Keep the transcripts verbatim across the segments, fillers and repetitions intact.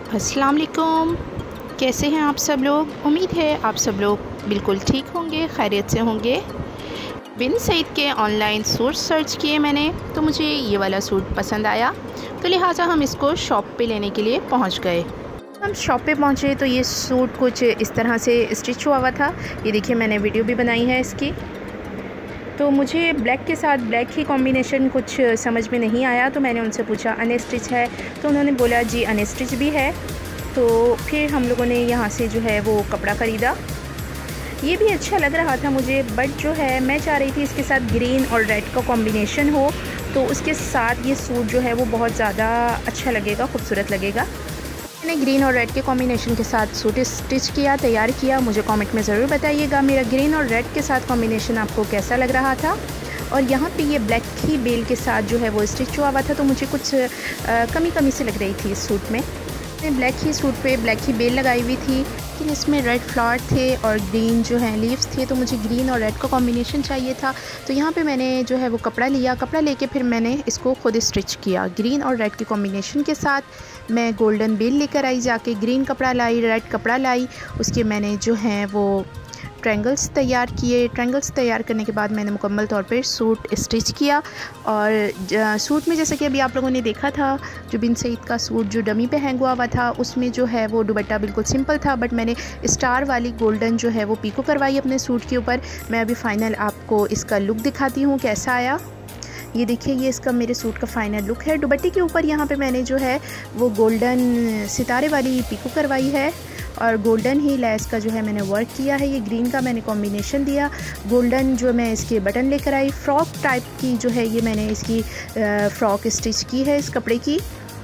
अस्सलाम वालेकुम। कैसे हैं आप सब लोग? उम्मीद है आप सब लोग बिल्कुल ठीक होंगे, खैरियत से होंगे। बिन सईद के ऑनलाइन सूट सर्च किए मैंने, तो मुझे ये वाला सूट पसंद आया, तो लिहाजा हम इसको शॉप पे लेने के लिए पहुंच गए। हम शॉप पे पहुंचे तो ये सूट कुछ इस तरह से स्टिच हुआ हुआ था। ये देखिए, मैंने वीडियो भी बनाई है इसकी। तो मुझे ब्लैक के साथ ब्लैक ही कॉम्बिनेशन कुछ समझ में नहीं आया, तो मैंने उनसे पूछा अनस्टिच है, तो उन्होंने बोला जी अनस्टिच भी है। तो फिर हम लोगों ने यहाँ से जो है वो कपड़ा ख़रीदा। ये भी अच्छा लग रहा था मुझे, बट जो है मैं चाह रही थी इसके साथ ग्रीन और रेड का कॉम्बिनेशन हो, तो उसके साथ ये सूट जो है वो बहुत ज़्यादा अच्छा लगेगा, खूबसूरत लगेगा। मैंने ग्रीन और रेड के कॉम्बिनेशन के साथ सूट स्टिच किया, तैयार किया। मुझे कमेंट में ज़रूर बताइएगा मेरा ग्रीन और रेड के साथ कॉम्बिनेशन आपको कैसा लग रहा था। और यहाँ पे ये ब्लैक ही बेल के साथ जो है वो स्टिच हुआ हुआ था, तो मुझे कुछ आ, कमी कमी से लग रही थी इस सूट में। मैंने ब्लैक ही सूट पे ब्लैक ही बेल लगाई हुई थी, लेकिन इसमें रेड फ्लावर थे और ग्रीन जो है लीव्स थे, तो मुझे ग्रीन और रेड का कॉम्बिनेशन चाहिए था। तो यहाँ पे मैंने जो है वो कपड़ा लिया, कपड़ा लेके फिर मैंने इसको खुद स्टिच किया। ग्रीन और रेड के कॉम्बिनेशन के साथ मैं गोल्डन बेल लेकर आई, जाके ग्रीन कपड़ा लाई, रेड कपड़ा लाई, उसके मैंने जो है वो ट्रायंगल्स तैयार किए। ट्रायंगल्स तैयार करने के बाद मैंने मुकम्मल तौर पे सूट स्टिच किया। और सूट में जैसे कि अभी आप लोगों ने देखा था, जो बिन सईद का सूट जो डमी पे हैंग हुआ हुआ था, उसमें जो है वो दुपट्टा बिल्कुल सिंपल था, बट मैंने स्टार वाली गोल्डन जो है वो पीको करवाई अपने सूट के ऊपर। मैं अभी फ़ाइनल आपको इसका लुक दिखाती हूँ कैसा आया। ये देखिए, ये इसका मेरे सूट का फ़ाइनल लुक है। दुपट्टे के ऊपर यहाँ पे मैंने जो है वो गोल्डन सितारे वाली पीको करवाई है और गोल्डन ही लेस का जो है मैंने वर्क किया है। ये ग्रीन का मैंने कॉम्बिनेशन दिया, गोल्डन जो मैं इसके बटन लेकर आई। फ्रॉक टाइप की जो है ये मैंने इसकी फ़्रॉक स्टिच की है इस कपड़े की।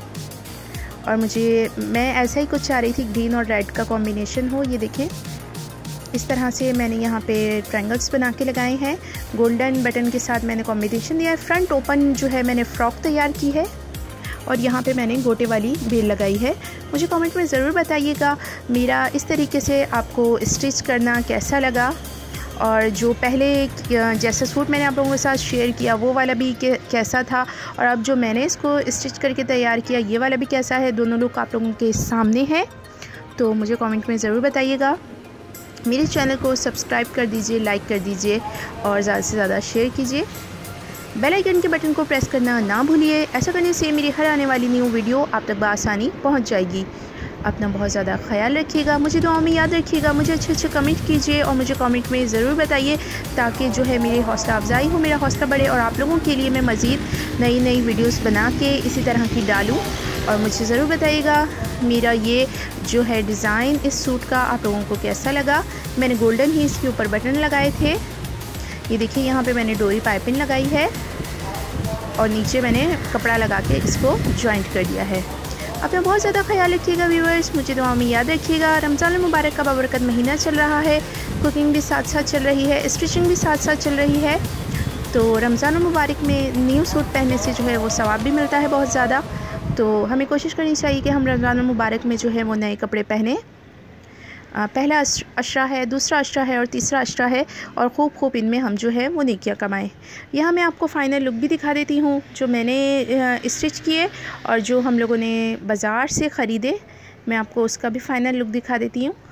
और मुझे मैं ऐसा ही कुछ चाह रही थी, ग्रीन और रेड का कॉम्बिनेशन हो। ये देखें, इस तरह से मैंने यहाँ पे ट्रायंगल्स बना के लगाए हैं। गोल्डन बटन के साथ मैंने कॉम्बिनेशन दिया है। फ्रंट ओपन जो है मैंने फ़्रॉक तैयार की है और यहाँ पे मैंने गोटे वाली बेल लगाई है। मुझे कमेंट में ज़रूर बताइएगा मेरा इस तरीके से आपको स्टिच करना कैसा लगा। और जो पहले जैसा सूट मैंने आप लोगों के साथ शेयर किया वो वाला भी कैसा था, और अब जो मैंने इसको स्टिच करके तैयार किया ये वाला भी कैसा है, दोनों लुक आप लोगों के सामने है। तो मुझे कमेंट में ज़रूर बताइएगा। मेरे चैनल को सब्सक्राइब कर दीजिए, लाइक कर दीजिए और ज़्यादा से ज़्यादा शेयर कीजिए। बेल आइकन के बटन को प्रेस करना ना भूलिए। ऐसा करने से मेरी हर आने वाली न्यू वीडियो आप तक बआसानी पहुंच जाएगी। अपना बहुत ज़्यादा ख्याल रखिएगा, मुझे दुआ में याद रखिएगा, मुझे अच्छे अच्छे कमेंट कीजिए और मुझे कमेंट में ज़रूर बताइए, ताकि जो है मेरी हौसला अफजाई हो, मेरा हौसला बढ़े और आप लोगों के लिए मैं मज़ीद नई नई वीडियोस बना के इसी तरह की डालूं। और मुझे ज़रूर बताइएगा मेरा ये जो है डिज़ाइन इस सूट का आप लोगों को कैसा लगा। मैंने गोल्डन ही इसके ऊपर बटन लगाए थे। ये देखिए, यहाँ पे मैंने डोरी पाइपिंग लगाई है और नीचे मैंने कपड़ा लगा के इसको जॉइंट कर दिया है। अपना बहुत ज़्यादा ख्याल रखिएगा व्यूअर्स, मुझे दुआ में याद रखिएगा। रमज़ान मुबारक का बाबरकत महीना चल रहा है, कुकिंग भी साथ साथ चल रही है, स्टिचिंग भी साथ साथ चल रही है। तो रमज़ान मुबारक में न्यू सूट पहनने से जो है वो सवाब भी मिलता है बहुत ज़्यादा। तो हमें कोशिश करनी चाहिए कि हम रमज़ान मुबारक में जो है वो नए कपड़े पहने। पहला अशरा है, दूसरा अशरा है और तीसरा अशरा है, और खूब खूब इनमें हम जो है वो नेकियां कमाएं। यहाँ मैं आपको फ़ाइनल लुक भी दिखा देती हूँ जो मैंने स्टिच किए और जो हम लोगों ने बाज़ार से ख़रीदे। मैं आपको उसका भी फ़ाइनल लुक दिखा देती हूँ।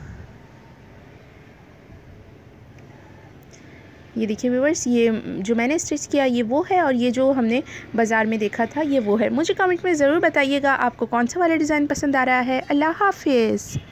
ये देखिए व्यूअर्स, ये जो मैंने स्टिच किया ये वो है, और ये जो हमने बाज़ार में देखा था ये वो है। मुझे कमेंट में ज़रूर बताइएगा आपको कौन सा वाला डिज़ाइन पसंद आ रहा है। अल्लाह हाफ़िज़।